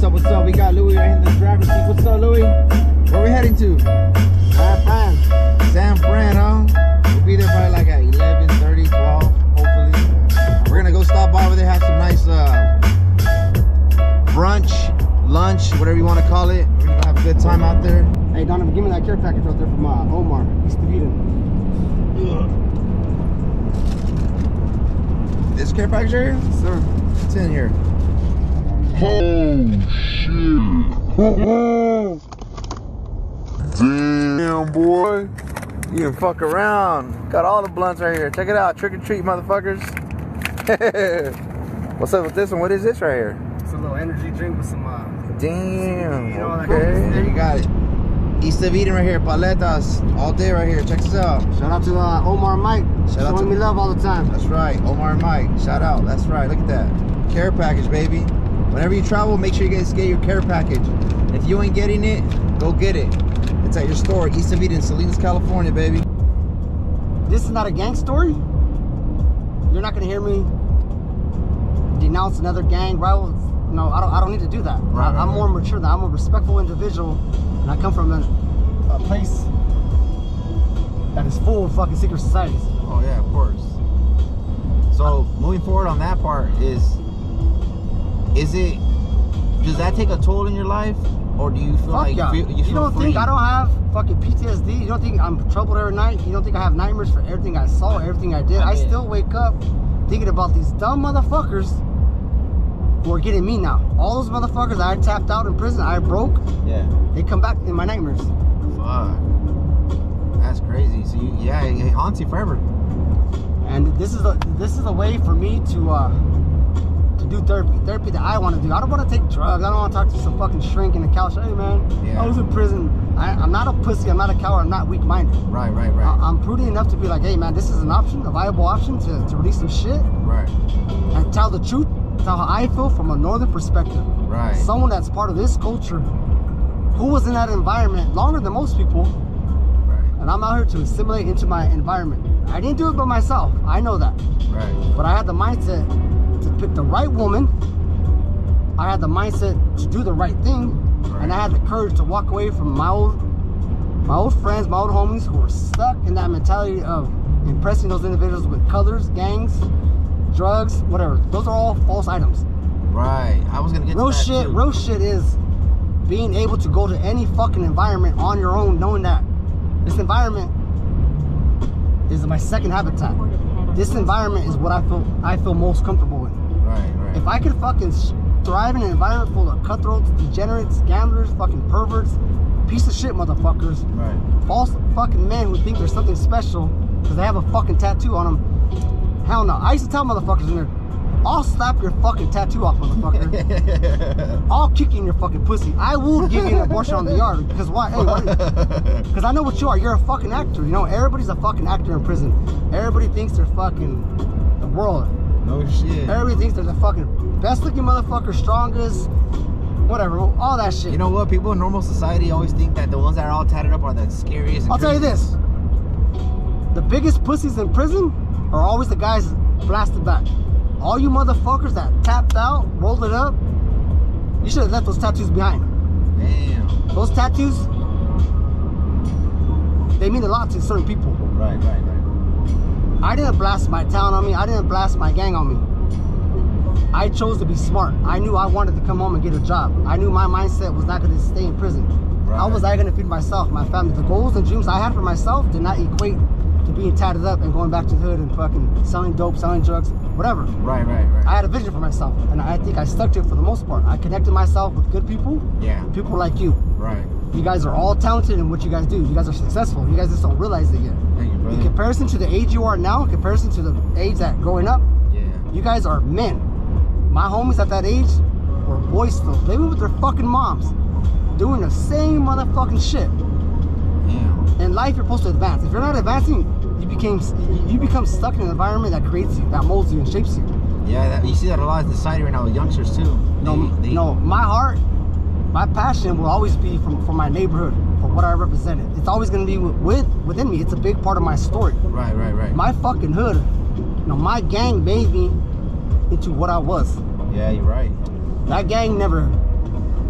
What's up? We got Louis right in the driver's seat. What's up, Louis? Where we heading to? San Fran. San Fran, huh? We'll be there probably like at 11:30, 12, hopefully. We're gonna go stop by over there, have some nice brunch, lunch, whatever you want to call it. We're gonna have a good time out there. Hey, Donovan, give me that care package right there from Omar, East of Eden. This care package right here? Yes, sir. It's in here. Oh shit. Damn, boy. You can fuck around. Got all the blunts right here. Check it out. Trick or treat, motherfuckers. What's up with this one? What is this right here? It's a little energy drink with some Damn. you know, Okay. There you got it. East of Eden right here. Paletas. All day right here. Check this out. Shout out to Omar and Mike. Shout out showing me love all the time. That's right. Omar and Mike. Shout out. That's right. Look at that. Care package, baby. Whenever you travel, make sure you guys get your care package. If you ain't getting it, go get it. It's at your store, East of Eden, Salinas, California, baby. This is not a gang story. You're not gonna hear me denounce another gang rival. No, I don't need to do that. I'm more mature than I'm a respectful individual, and I come from a place that is full of fucking secret societies. Oh yeah, of course. So moving forward on that part does that take a toll in your life? Or do you feel like you don't think I don't have fucking PTSD? You don't think I'm troubled every night? You don't think I have nightmares for everything I saw, everything I did? I still wake up thinking about these dumb motherfuckers who are getting me now. All those motherfuckers I tapped out in prison, I broke. Yeah. They come back in my nightmares. Fuck. That's crazy. So it haunts you forever. And this is a way for me to do therapy that I want to do. I don't want to take drugs. I don't want to talk to some fucking shrink in the couch. Hey man, I was in prison. I'm not a pussy. I'm not a coward. I'm not weak-minded. Right. I'm prudent enough to be like, hey man, this is an option, a viable option to release some shit. Right. And tell the truth, tell how I feel from a northern perspective. Right. Someone that's part of this culture, who was in that environment longer than most people. Right. And I'm out here to assimilate into my environment. I didn't do it by myself. I know that. Right. But I had the mindset to pick the right woman. I had the mindset to do the right thing, and I had the courage to walk away from my old friends, my old homies who were stuck in that mentality of impressing those individuals with colors, gangs, drugs, whatever. Those are all false items. Right. I was gonna get real shit. Real shit is being able to go to any fucking environment on your own, knowing that this environment is my second habitat. This environment is what I feel most comfortable in. Right. If I could fucking thrive in an environment full of cutthroats, degenerates, gamblers, fucking perverts, piece of shit motherfuckers, false fucking men who think there's something special because they have a fucking tattoo on them. Hell no. I used to tell motherfuckers in there, I'll slap your fucking tattoo off, motherfucker. I'll kick you in your fucking pussy. I will give you an abortion on the yard. Because why? Hey, because I know what you are. You're a fucking actor. You know, everybody's a fucking actor in prison. Everybody thinks they're fucking the world. No shit. Everybody thinks they're the fucking best looking motherfucker, strongest, whatever, all that shit. You know what? People in normal society always think that the ones that are all tatted up are the scariest. I'll tell you this. The biggest pussies in prison are always the guys blasted back. All you motherfuckers that tapped out, rolled it up, you should have left those tattoos behind. Damn. Those tattoos, they mean a lot to certain people. Right. I didn't blast my town on me. I didn't blast my gang on me. I chose to be smart. I knew I wanted to come home and get a job. I knew my mindset was not going to stay in prison. Right. How was I going to feed myself, my family? The goals and dreams I had for myself did not equate to being tatted up and going back to the hood and fucking selling dope, selling drugs, whatever. Right. I had a vision for myself, and I think I stuck to it for the most part. I connected myself with good people. Yeah. People like you. Right. You guys are all talented in what you guys do. You guys are successful. You guys just don't realize it yet. Thank you, brother. In comparison to the age you are now, in comparison to the age that growing up, you guys are men. My homies at that age were boys still, living with their fucking moms, doing the same motherfucking shit. In life, you're supposed to advance. If you're not advancing, you become stuck in an environment that creates you, that molds you and shapes you. Yeah, you see that a lot in society right now with youngsters too. No, my heart, my passion will always be for my neighborhood, for what I represented. It's always going to be within me. It's a big part of my story. Right. My fucking hood, my gang made me into what I was. Yeah, you're right. That gang never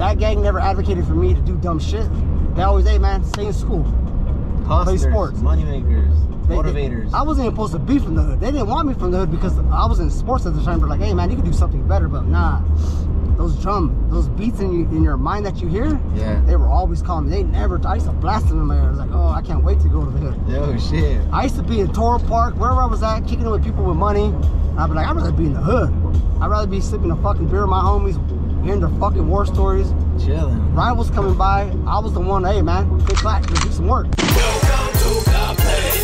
that gang never advocated for me to do dumb shit. They always, hey man, stay in school, play sports, moneymakers, motivators. I wasn't even supposed to be from the hood. They didn't want me from the hood because I was in sports at the time. They're like, hey man, you can do something better, but nah. Those beats in your mind that you hear, yeah, they were always calling me. They never, I used to blast them in my ear. I was like, oh, I can't wait to go to the hood. Yo, shit. I used to be in Toro Park, wherever I was at, kicking it with people with money. I'd be like, I'd rather be in the hood. I'd rather be sipping a fucking beer with my homies, hearing their fucking war stories. Chilling. Rivals coming by, I was the one, hey man, get clack, let's do some work. Welcome to the place.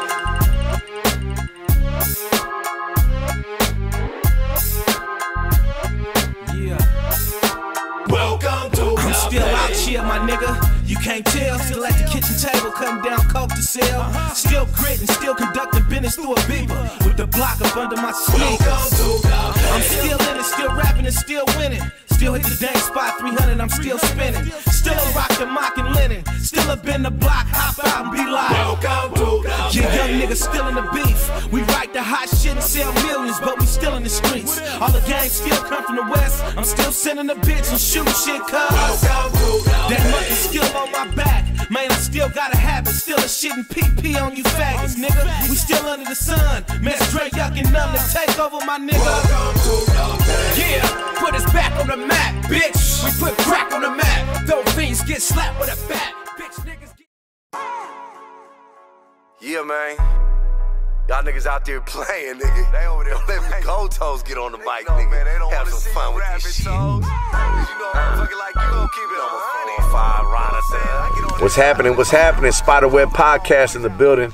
I'm still out here, my nigga. You can't tell. Still at the kitchen table, cutting down coke to sell. Still gritting, still conducting business through a beeper with the block up under my sneakers. I'm still in it, still rapping and still winning. Still hit the dang spot 300, I'm still spinning. Still a rock the mocking linen. Still up in the block, hop out and be like, welcome to the yeah, young niggas still in the beef. We write the hot shit and sell millions, but we still in the streets. All the gangs still come from the west. I'm still sending the bitch and shoot shit, cuz that monkey still on my back. Man, I still got a habit, still a shitting PP on you faggots, nigga. We still under the sun. Man, straight yucking numb to take over my nigga. Yeah, put us back on the map, bitch. We put crack on the map. Those fiends get slapped with a bat. Bitch niggas get... Yeah, man. Y'all niggas out there playing, nigga. They over there. Let me Goldtoes get on the mic, nigga. Man, they don't have some fun with this shit. You know, fucking like you gon' keep it on 5 Rana said. What's happening? What's happening? Spiderweb Podcast in the building.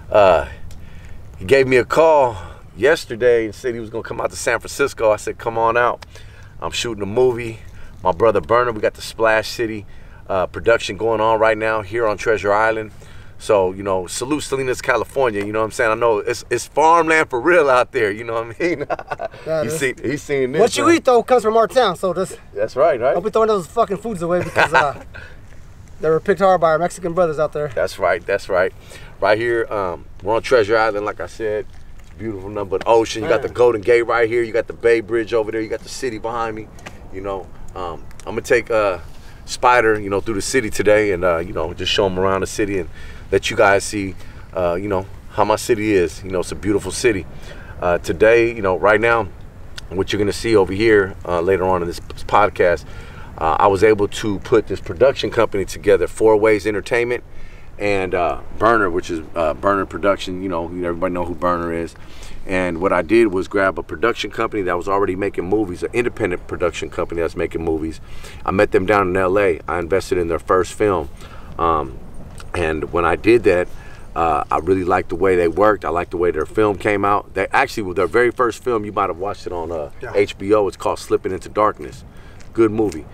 He gave me a call yesterday and said he was gonna come out to San Francisco. I said, come on out. I'm shooting a movie. My brother Burner, we got the Splash City production going on right now here on Treasure Island. So, you know, salute Salinas, California, you know what I'm saying? I know it's farmland for real out there, you know what I mean? He's seen this. What you eat, though, comes from our town, so that's right, right? Don't be throwing those fucking foods away because they were picked hard by our Mexican brothers out there. That's right, that's right. Right here, we're on Treasure Island, like I said. It's beautiful, nothing but ocean. You got the Golden Gate right here. You got the Bay Bridge over there. You got the city behind me. You know, I'm going to take Spider, you know, through the city today and, you know, just show him around the city and let you guys see, you know, how my city is. You know, it's a beautiful city. Today, you know, right now, what you're going to see over here later on in this podcast, I was able to put this production company together, 4 Ways Entertainment and Burner, which is Burner Production. You know, everybody know who Burner is. And what I did was grab a production company that was already making movies, an independent production company that's making movies. I met them down in LA. I invested in their first film. And when I did that, I really liked the way they worked. I liked the way their film came out. They actually, their very first film, you might have watched it on HBO. It's called Slipping Into Darkness. Good movie.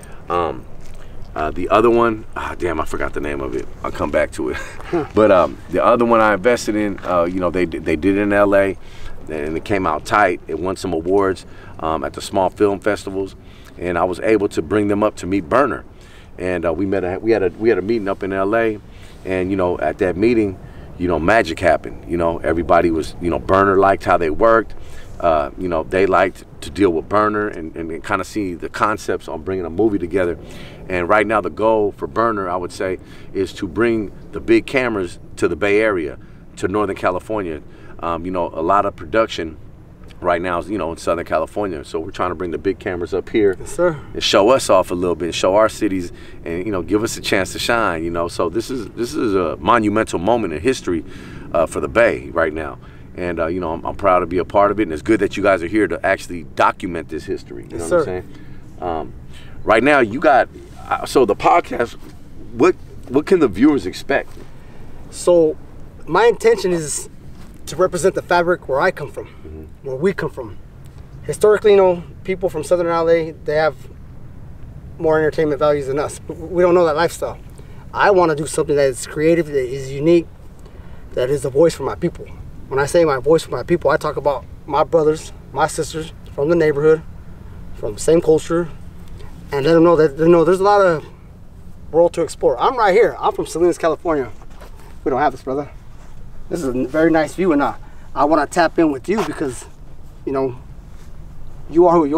The other one, damn, I forgot the name of it. I'll come back to it. But the other one I invested in, you know, they did it in LA, and it came out tight. It won some awards at the small film festivals, and I was able to bring them up to meet Burner. And we had a meeting up in LA. And, you know, at that meeting, you know, magic happened. You know, everybody was, you know, Burner liked how they worked. You know, they liked to deal with Burner and kind of see the concepts on bringing a movie together. And right now the goal for Burner, I would say, is to bring the big cameras to the Bay Area, to Northern California. You know, a lot of production right now is, you know, in Southern California. So we're trying to bring the big cameras up here. Yes, sir. And show us off a little bit, show our cities, and, you know, give us a chance to shine, you know. So this is a monumental moment in history for the Bay right now. And, you know, I'm proud to be a part of it. And it's good that you guys are here to actually document this history. You know what I'm saying? Right now, you got, so the podcast, what can the viewers expect? So my intention is to represent the fabric where I come from, where we come from. Historically, you know, people from Southern LA, they have more entertainment values than us. We don't know that lifestyle. I want to do something that is creative, that is unique, that is the voice for my people. When I say my voice for my people, I talk about my brothers, my sisters from the neighborhood, from the same culture, and let them know that there's a lot of world to explore. I'm right here. I'm from Salinas, California. We don't have this, brother. This is a very nice view, and I want to tap in with you because, you know, you are who you are, bro.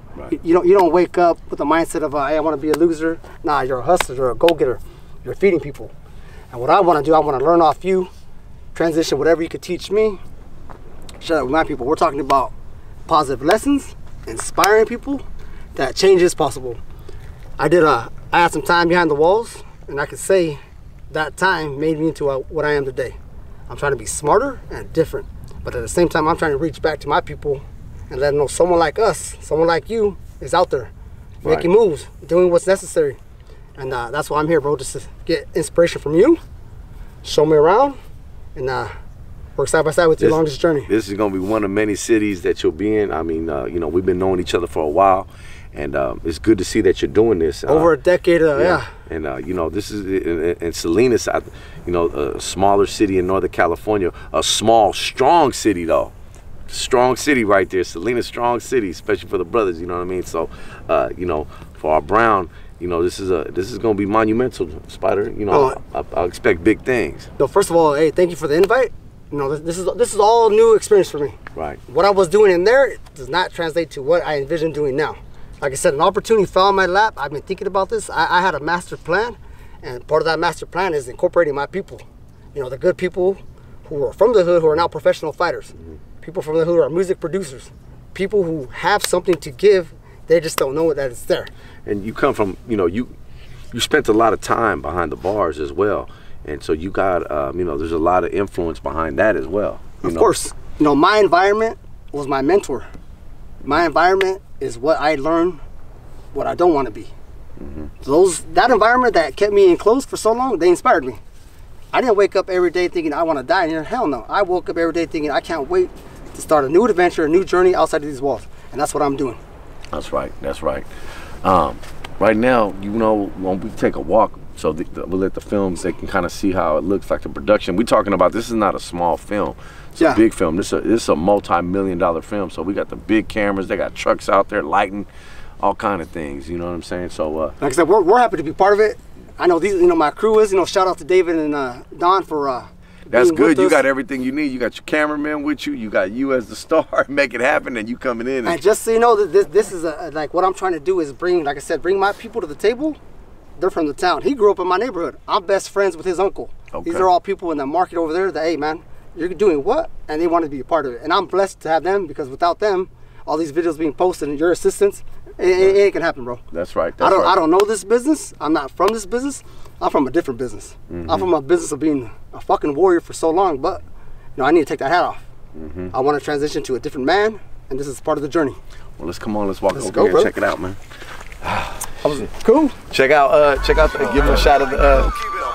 Right. You don't wake up with the mindset of, hey, I want to be a loser. Nah, you're a hustler, you're a go-getter. You're feeding people. And what I want to do, I want to learn off you, transition whatever you could teach me, share that with my people. We're talking about positive lessons, inspiring people, that change is possible. I had some time behind the walls, and I could say that time made me into what I am today. I'm trying to be smarter and different, but at the same time, I'm trying to reach back to my people and let them know someone like us, someone like you, is out there, making moves, doing what's necessary. And that's why I'm here, bro, just to get inspiration from you, show me around, and work side by side with you along this journey. This is going to be one of many cities that you'll be in. I mean, you know, we've been knowing each other for a while, and it's good to see that you're doing this. Over a decade, yeah. And, you know, this is in Salinas, you know, a smaller city in Northern California, a small, strong city, though. Strong city right there, Salinas, strong city, especially for the brothers, you know what I mean? So, you know, for our Brown, you know, this is going to be monumental, Spider. You know, I expect big things. No, first of all, hey, thank you for the invite. You know, this is all new experience for me. Right. What I was doing in there does not translate to what I envision doing now. Like I said, an opportunity fell in my lap. I've been thinking about this. I had a master plan, and part of that master plan is incorporating my people. You know, the good people who are from the hood who are now professional fighters. People from the hood who are music producers. People who have something to give, they just don't know that it's there. And you come from, you know, you spent a lot of time behind the bars as well. And so you got, you know, there's a lot of influence behind that as well. Of course. You know, my environment was my mentor. My environment is what I learned what I don't want to be. That environment that kept me enclosed for so long, they inspired me. I didn't wake up every day thinking I want to die in here. Hell no. I woke up every day thinking I can't wait to start a new adventure, a new journey outside of these walls. And that's what I'm doing. That's right. That's right. Right now, you know, when we take a walk, so we'll let the films, they can kind of see how it looks like the production. We're talking about, this is not a small film. It's a big film. This is a multi-million-dollar film. So we got the big cameras. They got trucks out there, lighting, all kind of things. You know what I'm saying? So like I said, we're happy to be part of it. I know these, you know, my crew is, you know, shout out to David and Don for that's good. You got everything you need. You got your cameraman with you. You got you as the star. Make it happen, and you coming in. And just so you know, this is like what I'm trying to do is bring, like I said, bring my people to the table. They're from the town. He grew up in my neighborhood. I'm best friends with his uncle. Okay. These are all people in the market over there that, hey man, you're doing what? And they want to be a part of it. And I'm blessed to have them, because without them, all these videos being posted and your assistance, it ain't gonna happen, bro. That's right. I don't know this business. I'm not from this business. I'm from a different business. I'm from a business of being a fucking warrior for so long, but you know, I need to take that hat off. I want to transition to a different man, and this is part of the journey. Well, let's come on. Let's walk over here and check it out, man. Cool. Check out. Give him a shot of the.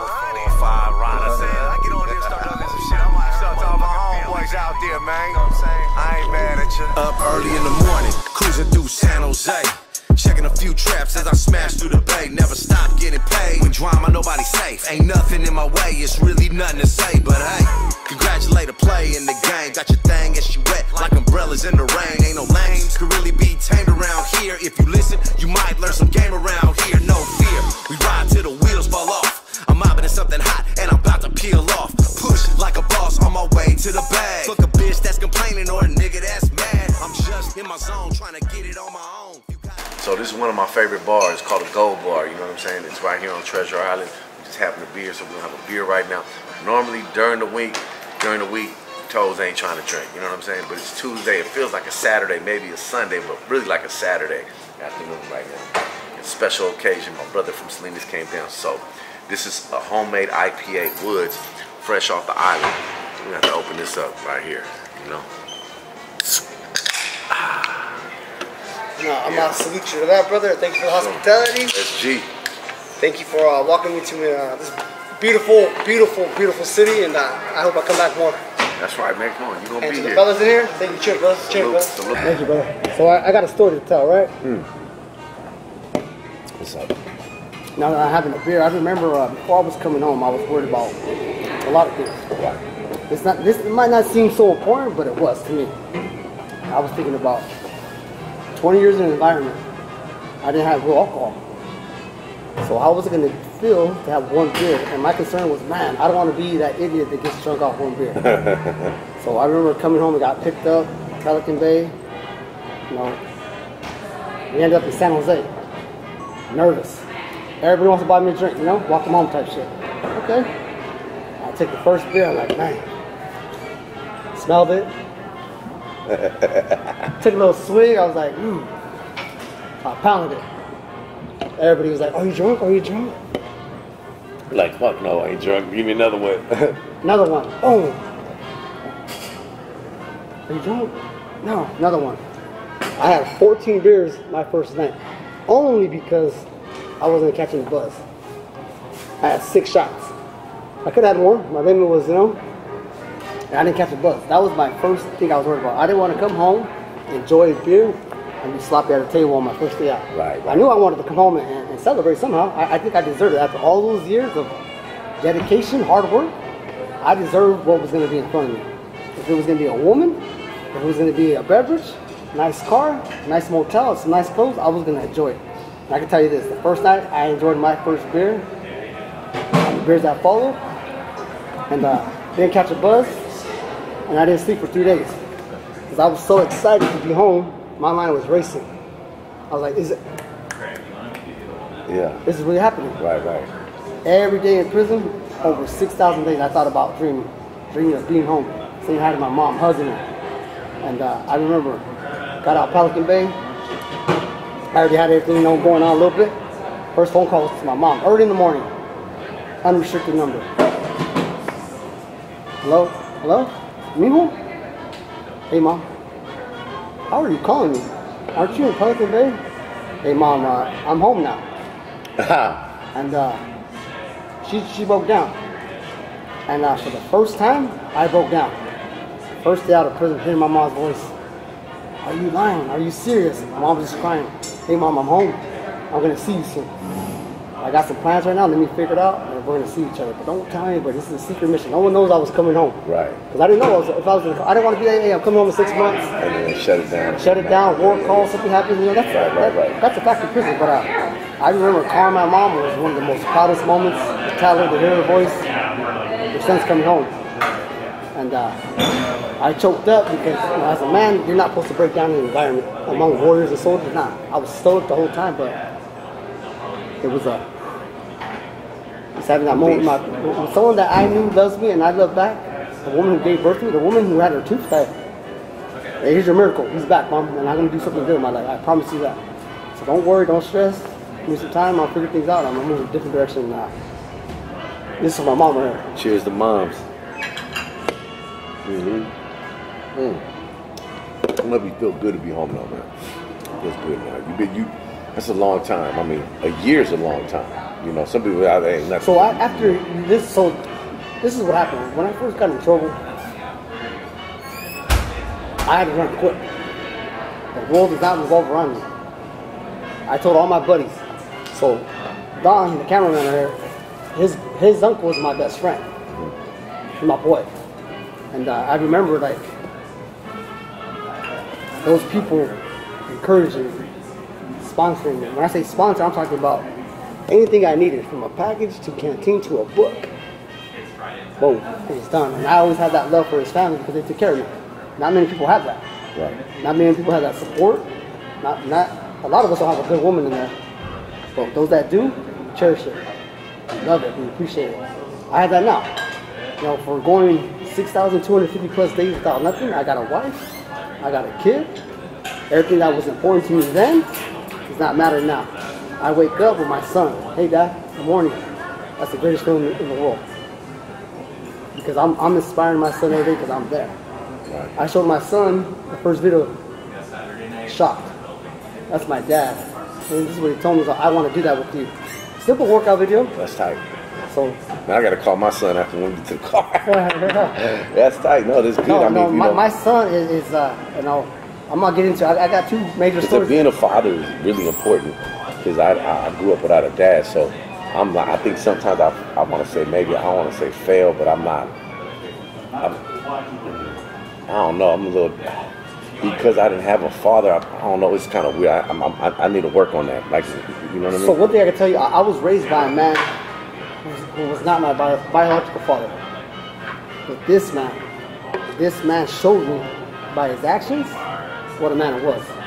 Out there, man. I ain't mad at you. Up early in the morning, cruising through San Jose. Checking a few traps as I smash through the bay. Never stop getting paid. With drama, nobody's safe. Ain't nothing in my way. It's really nothing to say. But hey, congratulate a play in the game. Got your thing and she wet like umbrellas in the rain. Ain't no lanes could really be tamed around here. If you listen, you might learn some game around here. No fear. We ride till the wheels fall off. I'm mobbing in something hot and I'm about to peel off. Push like a boss on my way to the bag. Fuck a bitch that's complaining or a nigga that's mad. I'm just in my zone trying to get it on my own. So this is one of my favorite bars. It's called a Gold Bar. You know what I'm saying? It's right here on Treasure Island. We just happen to be here, so we're gonna have a beer right now. Normally during the week, Toes ain't trying to drink. You know what I'm saying? But it's Tuesday. It feels like a Saturday, maybe a Sunday, but really like a Saturday afternoon right now. It's a special occasion. My brother from Salinas came down. So this is a homemade IPA, Woods, fresh off the island. We have to open this up right here, you know. I'm not salute you to that, brother. Thank you for the hospitality. SG. Thank you for walking me to this beautiful, beautiful, beautiful city, and I hope I come back more. That's right, man. Come on, you're gonna and be to here. the fellas in here, thank you. Cheers, brother. Cheers, brother. Thank you, brother. So I got a story to tell, right? What's up? Now that I'm having a beer, I remember before I was coming home, I was worried about a lot of things. This might not seem so important, but it was to me. I was thinking about 20 years in an environment. I didn't have real alcohol. So how was it going to feel to have one beer? And my concern was, man, I don't want to be that idiot that gets drunk off one beer. So I remember coming home and got picked up, Pelican Bay, you know, We ended up in San Jose. Nervous. Everybody wants to buy me a drink, you know? Walk them home type shit. Okay. I take the first beer, I'm like, man. Smelled it. Took a little swig, I was like, I pounded it. Everybody was like, are you drunk? Are you drunk? Like, fuck no, I ain't drunk. Give me another one. Another one. Oh. Are you drunk? No, another one. I had 14 beers my first night. Only because I wasn't catching the buzz. I had 6 shots. I could have had more. My limit was, you know, and I didn't catch the buzz. That was my first thing I was worried about. I didn't want to come home, enjoy a beer, and be sloppy at the table on my first day out. Right. I knew I wanted to come home and celebrate somehow. I think I deserved it. After all those years of dedication, hard work, I deserved what was going to be in front of me. If it was going to be a woman, if it was going to be a beverage, nice car, nice motel, some nice clothes, I was going to enjoy it. And I can tell you this, the first night I enjoyed my first beer, the beers that followed, and didn't catch a buzz, and I didn't sleep for 3 days. Because I was so excited to be home, my mind was racing. I was like, is it? Yeah. This is really happening. Right. Every day in prison, over 6,000 days, I thought about dreaming of being home, saying hi to my mom, hugging her. And I remember, got out Pelican Bay. I already had everything, you know, going on a little bit. First phone call was to my mom, early in the morning. Unrestricted number. Hello? Hello? Mijo? Hey, Mom. How are you calling me? Aren't you in Pelican Bay? Hey, Mom, I'm home now. And she broke down. And for the first time, I broke down. First day out of prison, hearing my mom's voice. Are you lying? Are you serious? My mom was just crying. Hey, Mom, I'm home. I'm going to see you soon. I got some plans right now. Let me figure it out. And we're going to see each other. But don't tell anybody. This is a secret mission. No one knows I was coming home. Right. Because I didn't know if I was going to. I didn't want to be like, hey, I'm coming home in 6 months. And then shut it down. Shut it down. War call. Something happens. You know, that's Right. That's a fact of prison. But I remember calling my mom. It was one of the most proudest moments. To tell her, to hear her voice. Your son's coming home. And I choked up because, you know, as a man, you're not supposed to break down in an environment among warriors and soldiers. Nah, I was stoic the whole time, but it was just having that moment with someone that I knew loves me and I love back. The woman who gave birth to me, the woman who had her tooth fed. Hey, here's your miracle. He's back, Mom, and I'm gonna do something good in my life. I promise you that. So don't worry, don't stress. Give me some time. I'll figure things out. I'm gonna move in a different direction now. This is my mom right here. Cheers to moms. It must be feel good to be home now, man. It feels good now. That's a long time. I mean, a year's a long time. You know, some people out there ain't nothing. So after this, this is what happened. When I first got in trouble, I had to run quick. The world does not revolve around me. I told all my buddies. So Don, the cameraman right here, his uncle was my best friend, my boy. And I remember, like, those people encouraging me, sponsoring me. When I say sponsor, I'm talking about anything I needed, from a package to canteen to a book. Boom, it was done. And I always had that love for his family because they took care of me. Not many people have that. Right. Not many people have that support. Not a lot of us don't have a good woman in there. But those that do, cherish it. We love it. We appreciate it. I have that now. You know, for going 6,250 plus days without nothing, I got a wife, I got a kid. Everything that was important to me then does not matter now. I wake up with my son. Hey, Dad, good morning. That's the greatest feeling in the world. Because I'm inspiring my son every day because I'm there. Right. I showed my son the first video, shocked. That's my dad. And this is what he told me, so I want to do that with you. Simple workout video. That's tight. So now I got to call my son after we get to the car. That's tight. No, that's good. No, I mean, my son is you know, I'm not getting into. I got 2 major stories. Being a father is really important because I grew up without a dad, so I'm not. I think sometimes I want to say maybe I don't want to say fail, but I'm not. I don't know. I'm a little because I didn't have a father. I don't know. It's kind of weird. I need to work on that. Like, you know what I mean? So one thing I can tell you, I was raised by a man who was not my biological father. But this man showed me by his actions what a man was.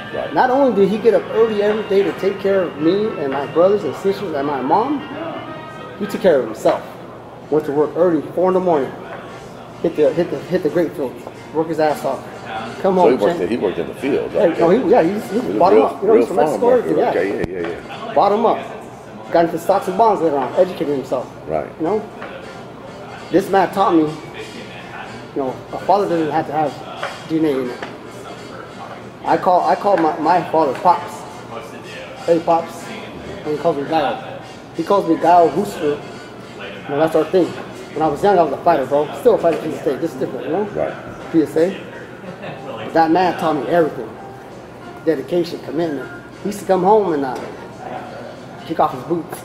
Right. Not only did he get up early every day to take care of me and my brothers and sisters and my mom, he took care of himself. Went to work early, 4 in the morning. Hit the grape field, work his ass off. Come So home. he worked in the field. Hey, Right? no, he bottom up. You know, he's from farm Mexico. worker. Yeah. Okay, yeah. Bottom up. Got into stocks and bonds later on. Educated himself. Right. You know, this man taught me. You know, a father doesn't have to have DNA in it. I call my father Pops. Hey Pops, and he calls me Guile. He calls me Guile Booster. You know, that's our thing. When I was young, I was a fighter, bro. Still a fighter to this day. Just different, you know. Right. PSA. But that man taught me everything. Dedication, commitment. He used to come home and kick off his boots.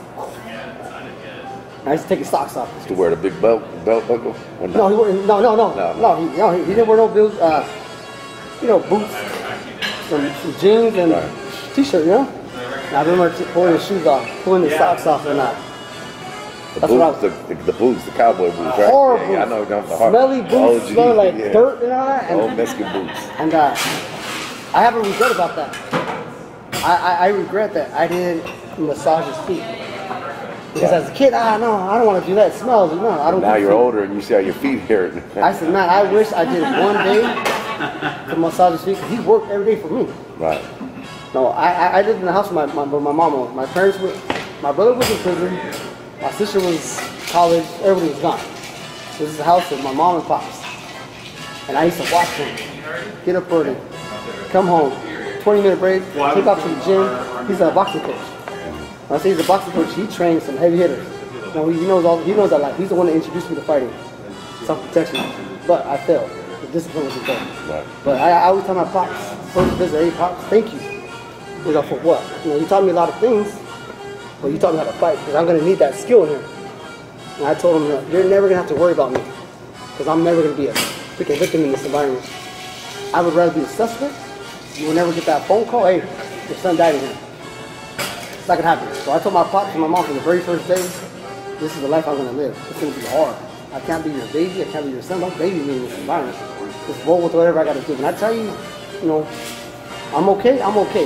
I used to take his socks off. To wear the big belt buckle? Or No, he wore, no. He didn't wear no bills. You know, boots, some jeans and t-shirt. You know. And I remember pulling his shoes off, pulling his socks off, and the boots, the cowboy boots, right? horrible, Yeah, I know them. smelly boots, smelling like dirt and all that. Old Mexican boots. And I have a regret about that. I regret that I didn't massage his feet. Because as a kid, I don't want to do that. It smells. No, I don't. Now you're older and you see how your feet hurt. I said, man, I wish I did one day to massage his feet because he worked every day for me. Right. No, I lived in the house with my mama. My parents were, my brother was in prison. My sister was college. Everybody was gone. This is the house with my mom and pops. And I used to watch him get up early, come home, 20-minute break, take off to the gym. He's a boxing coach. When I say he's a boxing coach, he trains some heavy hitters. Now he knows that life. He's the one that introduced me to fighting, self-protection. But I failed. The discipline wasn't there. Right. But I always tell my pops, first visit, hey pops, thank you. You know, for what? You know, you taught me a lot of things, but you taught me how to fight because I'm gonna need that skill in here. And I told him, you're never gonna have to worry about me because I'm never gonna be a freaking victim in this environment. I would rather be a suspect. You will never get that phone call, hey, your son died in here. It's not gonna happen. So I told my pops and my mom from the very first day, this is the life I'm gonna live. It's gonna be hard. I can't be your baby, I can't be your son. Don't baby me in this environment. Just roll with whatever I gotta do. And I tell you, you know, I'm okay.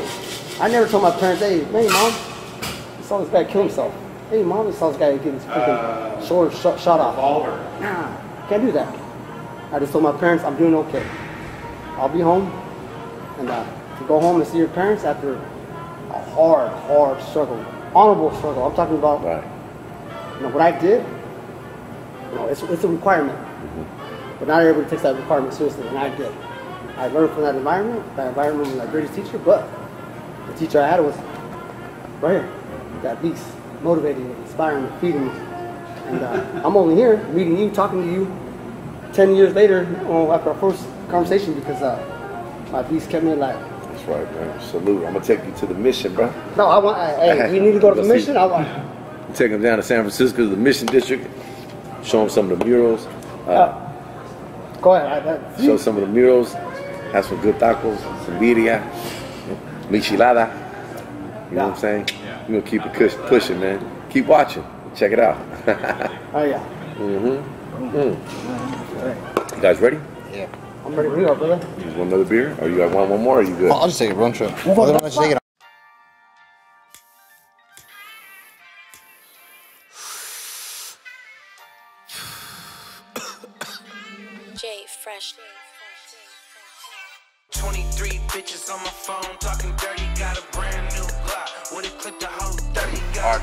I never told my parents, hey mom, I saw this guy kill himself. Hey mom, I saw this guy get his freaking shoulder shot off. Nah, can't do that. I just told my parents I'm doing okay. I'll be home. And to go home and see your parents after a hard struggle, honorable struggle. I'm talking about, you know, what I did. You know, it's a requirement. But not everybody takes that requirement seriously, and I did. I learned from that environment. That environment was my greatest teacher, but the teacher I had was right here. That beast, motivating me, inspiring me, feeding me. And I'm only here, meeting you, talking to you 10 years later, after our first conversation, because my beast kept me alive. That's right, man. Salute. I'm gonna take you to the mission, bro. No, I want. Hey, we need to go to the mission. I want. Take them down to San Francisco to the Mission District. Show them some of the murals. Go ahead. Show some of the murals. Have some good tacos, some birria, michelada. You know what I'm saying? We're gonna keep it pushing, man. Keep watching. Check it out. Oh yeah. You guys ready? Yeah. I'm ready for you, brother. You just want another beer? Or you got one more? Or are you good? I'll just take a run trip. Otherwise, just take it. Fresh. 23 bitches on my phone talking dirty, got a brand new Glock. Would it clip the whole 30? Got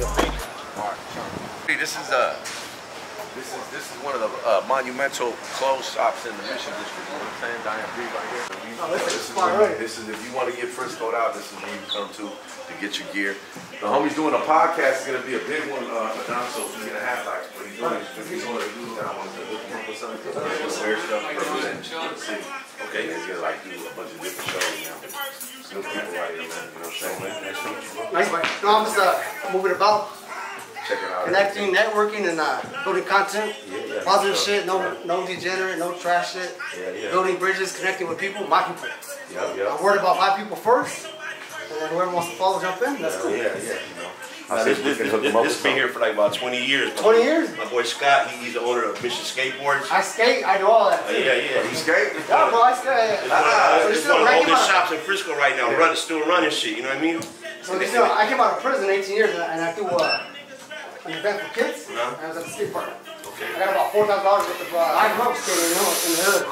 This is one of the monumental clothes shops in the Mission District. You know what I'm saying? Diane Bree right here. This is if you want to get Friscoed out, this is where you come to get your gear. The homie's doing a podcast. It's gonna be a big one. So he's gonna have like what he's doing. He's going to do that. I want to look for something. Wear stuff, represent the city. Okay, he's gonna like do a bunch of different shows now. New people right here, man. You know what I'm saying, man? Nice to meet you, bro. Nice, man. No, I'm just moving about. Check it out. Connecting, networking, and building content. Positive shit, no degenerate, no trash shit. Building bridges, connecting with people, my people. I'm worried about my people first, and then whoever wants to follow, jump in. That's cool. You know. I'll see if we can hook them up with This been here for like about 20 years. 20 years? My boy Scott, he's the owner of Mission Skateboards. I skate, I do all that. Yeah. You skate? Yeah, bro, I skate. It's one of the oldest shops in Frisco right now. Still running shit, you know what I mean? So I came out of prison 18 years and I do an event for kids. And I was at the skate park. Okay. I got about $4,000 worth of I grew up skating, in the hood.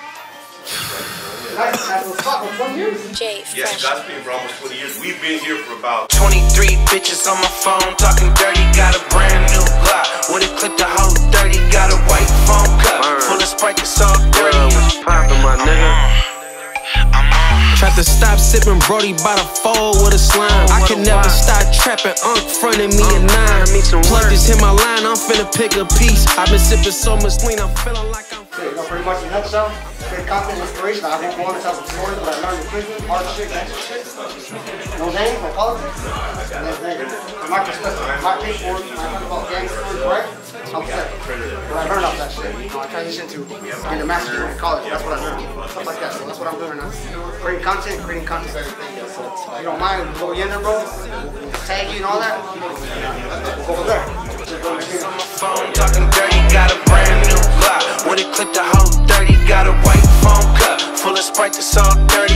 Nice little spot for 20 years. Jay Yeah, Fresh. Scott's been for almost 20 years. We've been here for about 23 bitches on my phone, talking dirty, got a brand new Glock. With it clip the whole 30, got a white phone cup. Full of Sprite, it's all dirty. Poppin', my nigga. Tried to stop sipping Brody by the fold with a slime. I can never stop trapping, frontin' me a 9. Plug this in my line, I'm finna pick a piece. I've been sipping so much lean, I'm feeling like I'm. You know, pretty much in a nutshell, great content, inspiration. I won't go on and tell some stories that I learned in prison, hard shit, gangster shit. No names, no politics. And then, from my perspective, my paperwork, when I talk about gang stories, right? I'm set. But I learned off that shit. You know, I transitioned to getting a master's degree in college. That's what I learned. Stuff like that. So that's what I'm doing now. Creating content for everything. So if you don't mind, we'll go in there, bro. We'll tag you and all that. We'll go over there. On my phone, talking dirty, got a brand new Glock. With it clip the whole 30, got a white phone cup. Full of Sprite, that's all dirty.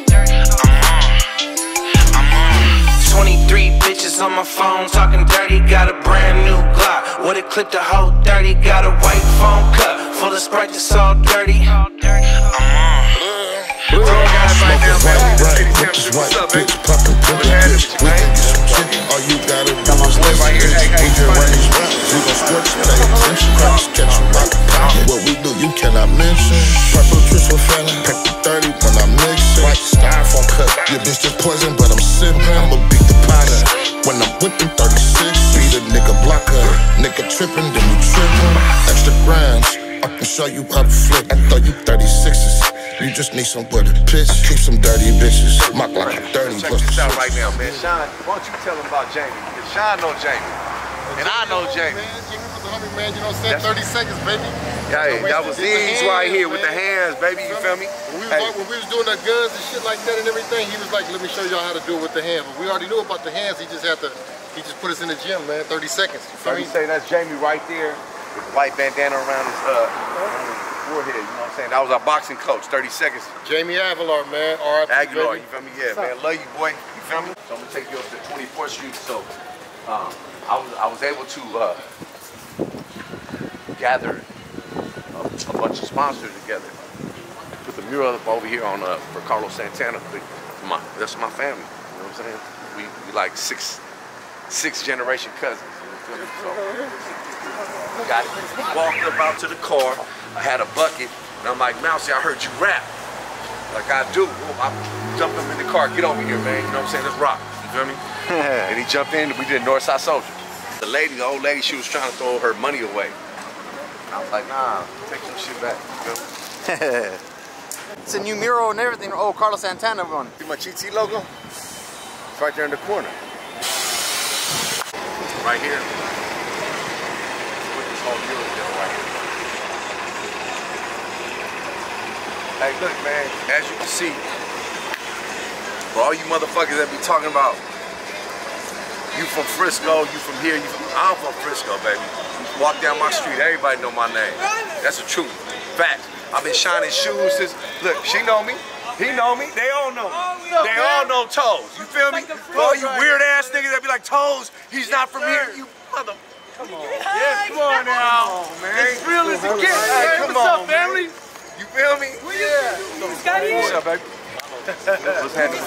I'm on 23 bitches on my phone, talking dirty, got a brand new Glock. With it clip the whole 30, got a white phone cup. Full of Sprite, that's all dirty. All you gotta do is listen. We can run these rounds. We gon' scorch, pay attention. Cracks, catch you by the pocket. What we do, you cannot mention. Purple juice with Fanta. Paper 30 when I mix it. White styrofoam cut. Your bitch just poison, but I'm sippin'. I'ma beat the potter. When I'm whipping 36, beat a nigga blocker. Nigga trippin', then you trippin'. Extra grams. I can show you how to flip. I throw you 36s. You just need somewhere to piss. Keep some dirty bitches. Mock like a dirty Check pussy. this out right now, man. Sean, why don't you tell him about Jamie? Because Sean knows Jamie. And I know Jamie. Man, you know, said 30 seconds, baby. Yeah, that was these right here with the hands, baby. You feel me? When we was doing the guns and shit like that and everything, he was like, let me show y'all how to do it with the hands. But we already knew about the hands. He just put us in the gym, man. 30 seconds. You feel me? Say that's Jamie right there with the white bandana around his forehead. You know what I'm saying? That was our boxing coach. 30 seconds. Jamie Aguilar, man. R.I.P. Aguilar, you feel me? Yeah, man. Love you, boy. You feel me? So I'm gonna take you up to 24th Street. So I was able to gather a bunch of sponsors together. Put the mural up over here on for Carlos Santana. That's my family. You know what I'm saying? We like six generation cousins. You know, so got it. Walked up out to the car. I had a bucket, and I'm like, Mousy, I heard you rap. Like I do. I jumped up in the car. Get over here, man. You know what I'm saying? Let's rock. You feel me? And he jumped in. We did Northside Soldier. The old lady, she was trying to throw her money away. I was like, nah, take some shit back. You feel me? It's a new mural and everything. Oh, Carlos Santana one. See my GT logo? It's right there in the corner. Right here. Put this whole mural down right here. Hey, look, man, as you can see, for all you motherfuckers that be talking about, you from Frisco, you from here, I'm from Frisco, baby. Walk down my street, everybody know my name. That's the truth. Fact. I've been shining shoes since, look, she know me, he know me, they all know me. They all know Toes, you feel me? For all you weird ass niggas that be like, Toes, he's not from here, you mother. Come on. Yeah, come on now. Come on, man. It's real as it gets, man. What's up, family? You feel me? Yeah. What's up, baby? What's happening?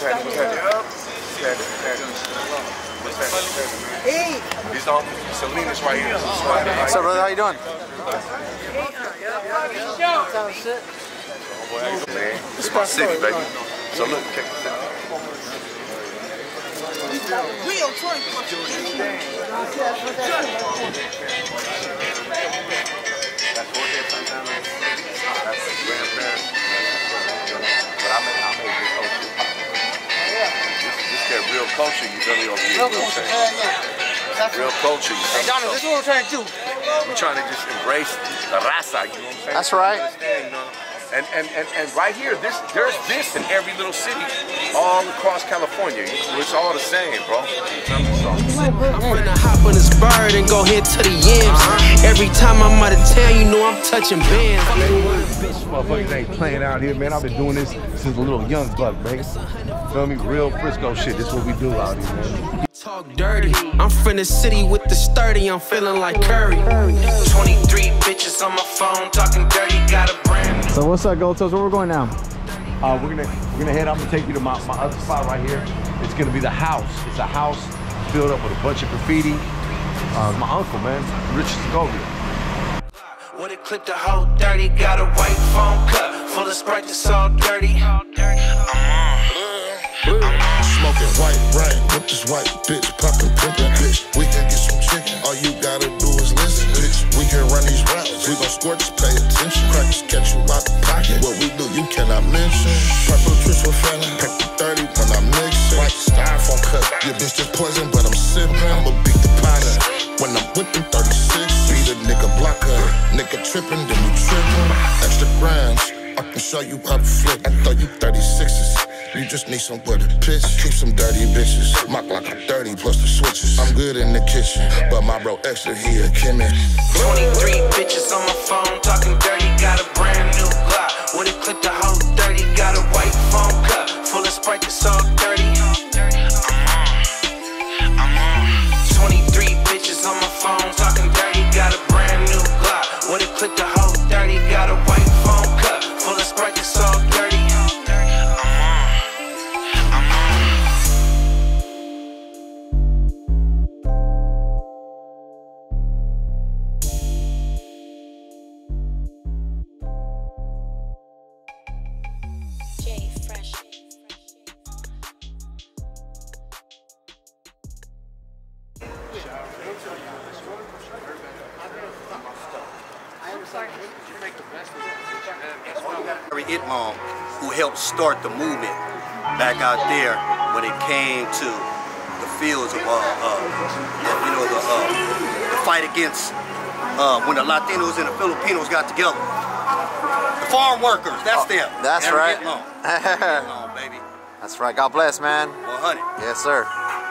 Hey. These are Selena's right here. What's up, brother? How you doing? Man, it's my city, baby. So look, check this out. That's Jorge Santana. That's his grandparents. But I made good culture. This that real culture, you feel me, over here. You know what I'm saying? Real culture, you feel me? Hey, Donald, this is what we're trying to do. We're trying to just embrace the raza, you know what I'm saying? That's right. You know, And right here, there's this in every little city, all across California. It's all the same, bro. I'm finna hop on this bird and go hit to the yams. Every time I'm out of town, you know I'm touching bands. Motherfuckers ain't playing out here, man. I've been doing this since a little young buck, man. Feel me? Real Frisco shit. This is what we do out here, man. Talk dirty. I'm from the city with the sturdy. I'm feeling like Curry. 23 bitches on my phone talking dirty. Got a brand new. So what's up, Goldtoes? Where we're going now? We're gonna head. I'm gonna take you to my other spot right here. It's gonna be the house. It's a house filled up with a bunch of graffiti. My uncle, man, Rich Segovia. What it clip the whole dirty. Got a white phone cup full of Sprite that's all dirty. Smoking white rain with this white bitch, popping pimpin' bitch. We can get some chicken, all you gotta do is listen, bitch. We can run these routes, we gon' squirt, just pay attention. Crackers catch you out the pocket, what we do you cannot mention. Purple trips with fella, pack the 30 when I mix it. White styrofoam cut, your bitch just poison, but I'm sippin'. I'ma beat the potter, when I'm with them 36. Beat a nigga blocker, nigga trippin', then we trippin'. Extra grams, I can show you how to flip. I thought you 36s. You just need somewhere to piss. Keep some dirty bitches. Mock like I'm 30 plus the switches. I'm good in the kitchen, but my bro extra, he a Kimmy. 23 bitches on my phone talking dirty. Got a brand new Glock. What it clip the whole dirty. Got a white phone cup full of Sprite that's all dirty. 23 bitches on my phone talking dirty. Got a brand new Glock. What it clip the whole dirty. Got a white phone cup full of Sprite that's all dirty. Itmom, who helped start the movement back out there when it came to the fields of, the fight against when the Latinos and the Filipinos got together. The farm workers, that's them. That's Harry right. Itmom. Itmom, baby. That's right. God bless, man. 100. Yes, sir.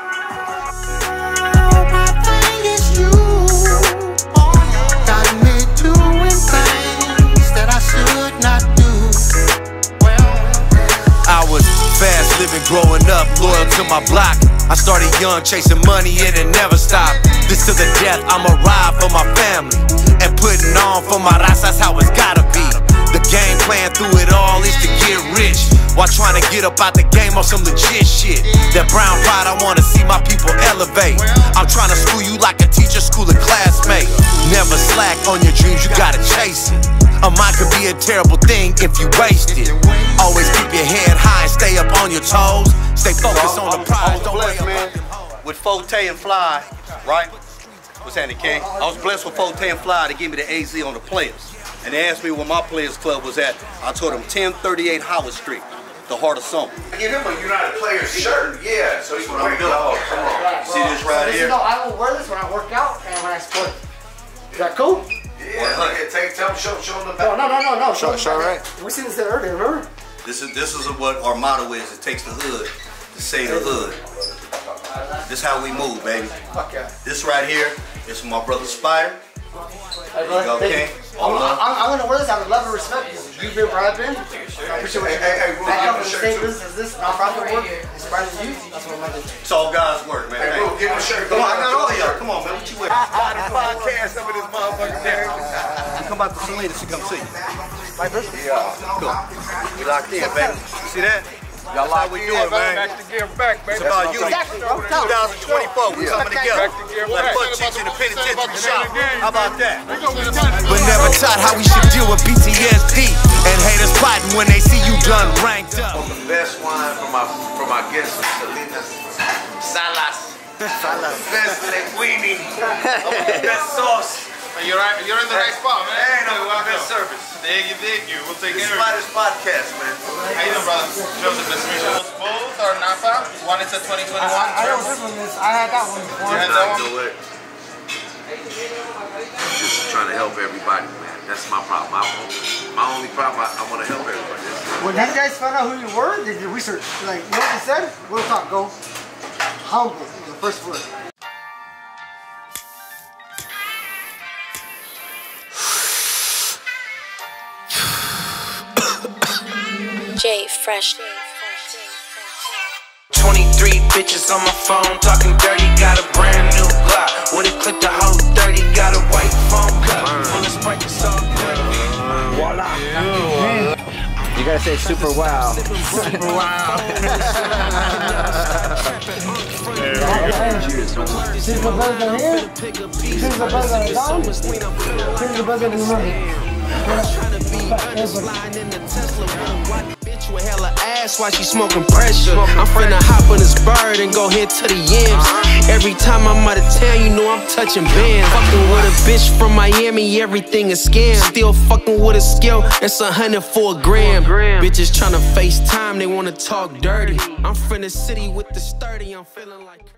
Fast living, growing up, loyal to my block. I started young, chasing money, and it never stopped. This to the death, I'ma ride for my family. And putting on for my raza, that's how it's gotta be. The game plan through it all is to get rich, while trying to get up out the game on some legit shit. That brown pride, I wanna see my people elevate. I'm trying to school you like a teacher, school a classmate. Never slack on your dreams, you gotta chase it. A mind could be a terrible thing if you waste it. Always keep your head high and stay up on your toes. Stay focused on the prize, don't worry about them hoes. With Forte and Fly, right? What's happening, King? I was blessed with Forte and Fly to give me the AZ on the players. And they asked me where my players club was at. I told them 1038 Howard Street, the heart of summer. Give him a United Players shirt, yeah, so he can wear it. Come on. See this right here? No, I will wear this when I work out and when I sport. Is that cool? Yeah, look at show them the back. No. Show right. We seen this earlier, remember? This is what our motto is. It takes the hood to save the hood. This how we move, baby. Fuck yeah. This right here is my brother Spider. There you go, King. I'm gonna wear this out of love and respect because you've been where I've been. I appreciate what you're doing. I come from the same business as this nonprofit work. Inspired you. That's what I'm gonna do. It's all God's work, man. Hey, bro, give him a shirt. Come on, I got all of y'all. Come on, man. What you wear? Podcast some of this motherfucker there. Come out to Salinas to come see you. My business? Yeah. Cool. We locked in, baby. You see that? Y'all like we do it, man. Back to gear back, baby. It's about you. Exactly, bro. 2024, we coming together. Like butt cheeks in the penitentiary shop. How about that? But never taught how we should deal with PTSD and haters plotting when they see you done ranked up. The best wine for my guests is Salinas Salas. Best linguine. Best sauce. You're in the right spot, man. Hey, no, best service. Thank you. We'll take This care is of it. podcast, man. How you doing, brother? Joseph, nice to meet you. Both are Napa. One is a 2021. I know this one is. I had that one before. You had that one? Do it. Just trying to help everybody, man. That's my problem. My only problem, I want to help everybody. When you guys found out who you were, did you research? Like, you know what you said? Real talk, go. Humble, the first word. Jay Fresh. 23 bitches on my phone talking dirty, got a brand new Glock. Would've clipped the whole 30, got a white phone cup. On the Sprite, it's all good. Voila. You gotta say super wow. Super wow. Since the buzz are here, since the buzz are down, since the buzz are Bitch with hella ass while she smoking pressure. I'm finna hop on this bird and go hit to the yams. Every time I'm out of town, you know I'm touching bands. Fucking with a bitch from Miami, everything is scam. Still fucking with a skill, it's 100 for a gram. Bitches tryna FaceTime, they wanna talk dirty. I'm from the city with the sturdy, I'm feeling like